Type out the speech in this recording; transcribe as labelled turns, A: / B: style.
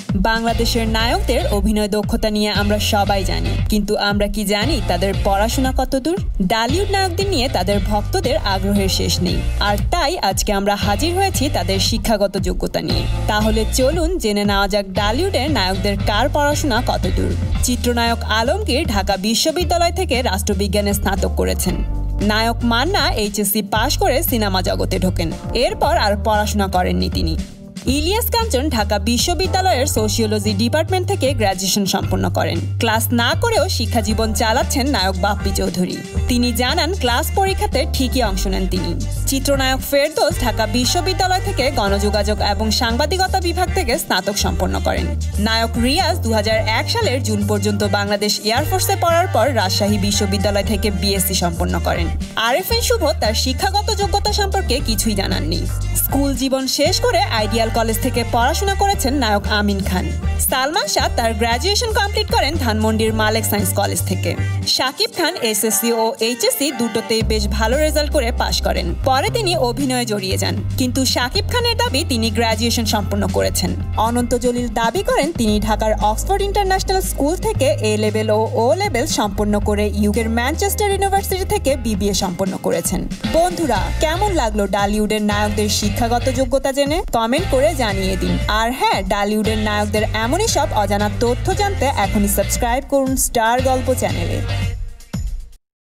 A: বাংলাদেশের নায়কদের অভিনয় দক্ষতা নিয়ে আমরা সবাই জানি, কিন্তু আমরা কি জানি তাদের পড়াশোনা কতদূর? ডালিউড নায়কদের নিয়ে তাদের ভক্তদের আগ্রহের শেষ নেই, আর তাই আজকে আমরা হাজির হয়েছি তাদের শিক্ষাগত যোগ্যতা নিয়ে। তাহলে চলুন জেনে নেওয়া যাক ডালিউডের নায়কদের কার পড়াশোনা কতদূর। চিত্রনায়ক আলমগীর ঢাকা বিশ্ববিদ্যালয় থেকে রাষ্ট্রবিজ্ঞানে স্নাতক করেছেন। নায়ক মান্না এইচএসসি পাশ করে সিনেমা জগতে ঢোকেন, এরপর আর পড়াশোনা করেননি তিনি। ইলিয়াস কাঞ্চন ঢাকা বিশ্ববিদ্যালয়ের সোশিওলজি ডিপার্টমেন্ট থেকে গ্র্যাজুয়েশন সম্পন্ন করেন। ক্লাস না করেও শিক্ষা জীবন চালাচ্ছেন নায়ক বাপ্পি চৌধুরী। তিনি জানান ক্লাস পরীক্ষাতে ঠিকই অংশ নেন তিনি। চিত্রনায়ক ফেরদৌস ঢাকা বিশ্ববিদ্যালয় থেকে গণযোগাযোগ এবং সাংবাদিকতা বিভাগ থেকে স্নাতক সম্পন্ন করেন। নায়ক রিয়াজ 2001 সালের জুন পর্যন্ত বাংলাদেশ এয়ারফোর্সে পড়ার পর রাজশাহী বিশ্ববিদ্যালয় থেকে বিএসসি সম্পন্ন করেন। আরেফিন শুভ তার শিক্ষাগত যোগ্যতা সম্পর্কে কিছুই জানাননি। স্কুল জীবন শেষ করে আইডিয়াল কলেজ থেকে পড়াশোনা করেছেন নায়ক আমিন খান। সালমান শাহ তার গ্র্যাজুয়েশন কমপ্লিট করেন ধানমন্ডির মালেক সায়েন্স কলেজ থেকে। শাকিব খান এসএসসি ও এইচএসসি দুটোতেই বেশ ভালো রেজাল্ট করে পাশ করেন। পরে তিনি অভিনয়ে জড়িয়ে যান, কিন্তু শাকিব খানের দাবি তিনি গ্র্যাজুয়েশন সম্পন্ন করেছেন। অনন্ত জলিল দাবি করেন তিনি ঢাকার অক্সফোর্ড ইন্টারন্যাশনাল স্কুল থেকে এ লেভেল ও ও লেভেল সম্পন্ন করে ইউকের ম্যানচেস্টার ইউনিভার্সিটি থেকে বিবিএ সম্পন্ন করেছেন। বন্ধুরা, কেমন লাগলো ডালিউডের নায়কদের শিক্ষাগত যোগ্যতা জেনে? কমেন্ট করে জানিয়ে দিন। আর হ্যাঁ, ডালিউডের নায়কদের এমনই সব অজানা তথ্য জানতে এখনই সাবস্ক্রাইব করুন স্টার গল্প চ্যানেলে।